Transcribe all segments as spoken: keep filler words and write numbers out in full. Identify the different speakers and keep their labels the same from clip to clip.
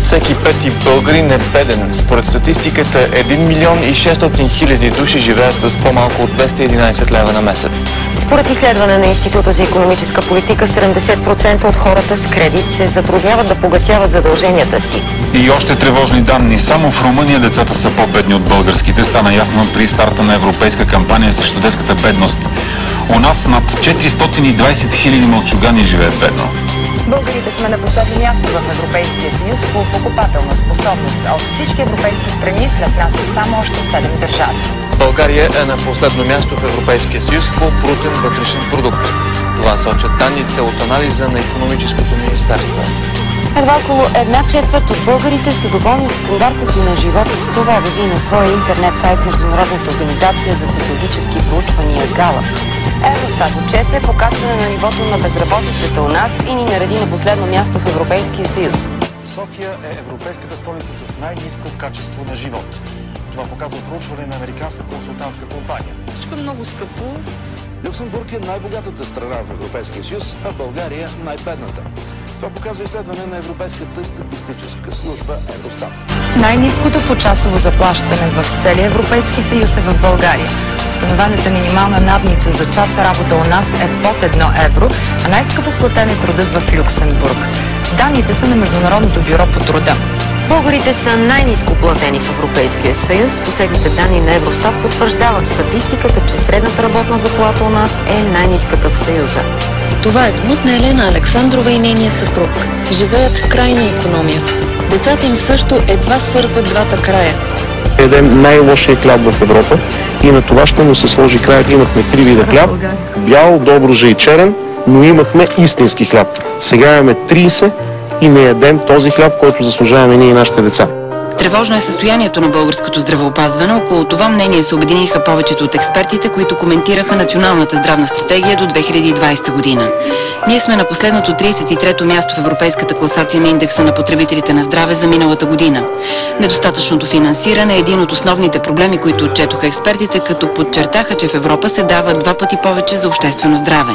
Speaker 1: всеки пети българин е беден. Според статистиката един милион и шестстотин хиляди души живеят с по-малко от двеста и единадесет лева на месец.
Speaker 2: Според изследване на Института за икономическа политика, седемдесет процента от хората с кредит се затрудняват да погасяват задълженията си.
Speaker 3: И още тревожни данни. Само в Румъния децата са по-бедни от българските. Стана ясно при старта на европейска кампания срещу детската бедност. У нас над четиристотин и двадесет хиляди мълчугани живеят бедно.
Speaker 4: Българите сме на последно място в Европейския съюз по покупателна способност, а от всички европейски страни след нас са само още седем държави.
Speaker 1: България е на последно място в Европейския съюз по брутен вътрешен продукт. Това сочат данните от анализа на икономическото министерство.
Speaker 2: Едва около една четвърт от българите са доволни от стандарта си на живот. Това обяви на своя интернет сайт Международната организация за социологически проучвания Галъп.
Speaker 4: Евростат отчете покачване на нивото на безработицата у нас и ни нареди на последно място в Европейския съюз.
Speaker 5: София е европейската столица с най-ниско качество на живот. Това показва проучване на американска консултантска компания.
Speaker 6: Всичко е много скъпо.
Speaker 7: Люксембург е най-богатата страна в Европейския съюз, а България най-бедната. Това показва изследване на Европейската статистическа служба Евростат.
Speaker 8: Най-ниското почасово заплащане в целия Европейски съюз е в България. Установената минимална надница за час работа у нас е под едно евро, а най-скъпо платен е трудът в Люксембург. Данните са на Международното бюро по труда.
Speaker 2: Българите са най-ниско платени в Европейския съюз. Последните данни на Евростат потвърждават статистиката, че средната работна заплата у нас е най-ниската в Съюза.
Speaker 9: Това е домът на Елена Александрова и нейния съпруг. Живеят в крайна икономия. Децата им също едва свързват двата края.
Speaker 10: Едем най-лошия хляб в Европа и на това ще му се сложи край. Имахме три вида хляб, бял, доброжа и черен, но имахме истински хляб. Сега имаме тридесет и не ядем този хляб, който заслужаваме ние и нашите деца.
Speaker 9: Тревожно е състоянието на българското здравеопазване. Около това мнение се обединиха повечето от експертите, които коментираха Националната здравна стратегия до две хиляди и двадесета година. Ние сме на последното тридесет и трето място в европейската класация на индекса на потребителите на здраве за миналата година. Недостатъчното финансиране е един от основните проблеми, които отчетоха експертите, като подчертаха, че в Европа се дава два пъти повече за обществено здраве.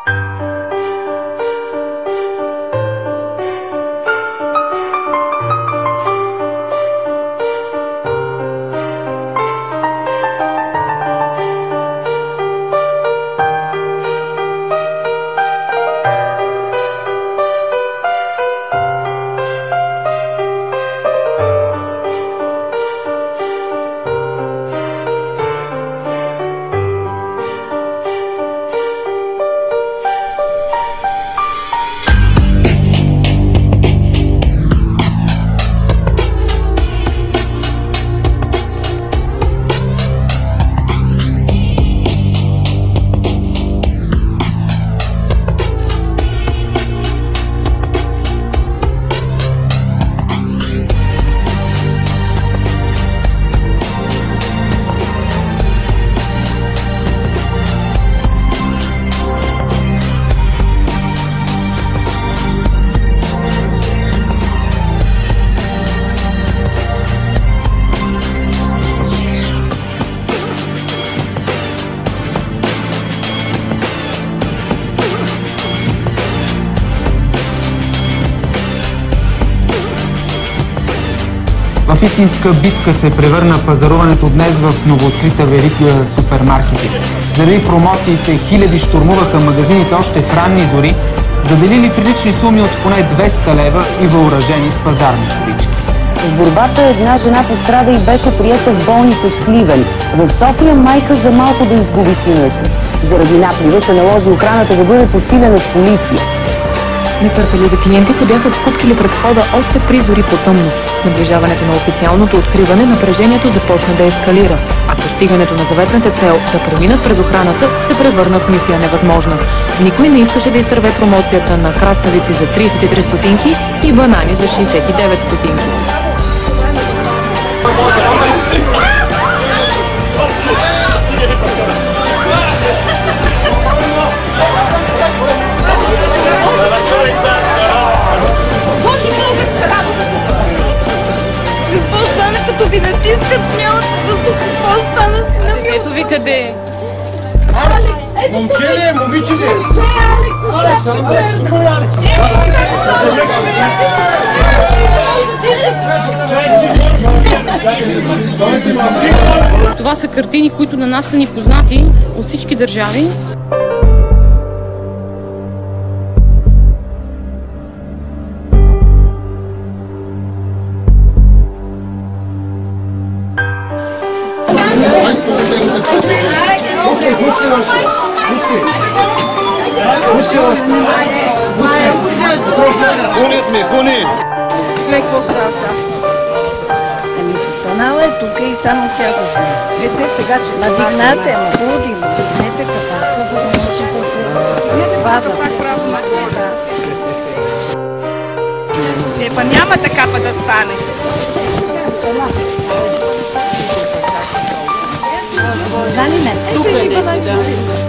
Speaker 11: В истинска битка се превърна пазаруването днес в новооткрита верига супермаркети. Заради промоциите хиляди щурмуваха магазините още в ранни зори, заделили прилични суми от поне двеста лева и въоръжени с пазарни колички.
Speaker 12: В борбата една жена пострада и беше приета в болница в Сливен. В София майка за малко да изгуби сина си. Заради наплива се наложи охраната да бъде подсилена с полиция.
Speaker 13: Нетърпеливи клиенти се бяха скупчили пред входа още при дори по-тъмно. С наближаването на официалното откриване напрежението започна да ескалира, а постигането на заветната цел да преминат през охраната се превърна в мисия невъзможна. Никой не искаше да изтърве промоцията на краставици за тридесет и три стотинки и банани за шейсет и девет стотинки.
Speaker 6: Какво стана, като ви натискат? Нямате въздух. Какво стана си на мил?
Speaker 13: Ето ви къде е.
Speaker 14: Момче ли е? Момиче ли е?
Speaker 6: Алекс, Алекс, Алекс, Алекс, Алекс, Алекс, Това са картини, които на нас са ни познати от всички държави.
Speaker 14: Хуни сме, хуни!
Speaker 15: Какво става сега? Ами станала е тук и само тя да се. Ете сега, че надигнате, ма буди, надигнете капака, за да може да се вада.
Speaker 6: Епа няма така па да стане.
Speaker 15: Дани не, тук е, да.